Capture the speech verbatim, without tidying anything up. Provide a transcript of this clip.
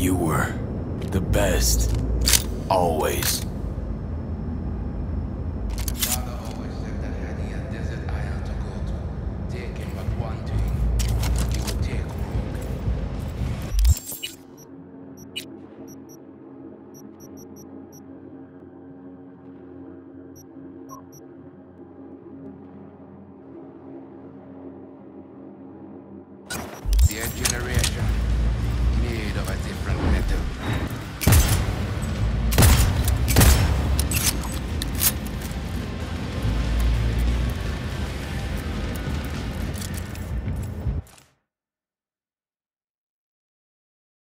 You were the best. Always. Father always said that had he a desert island to go to, take him but one thing. He would take Rogue. The generation.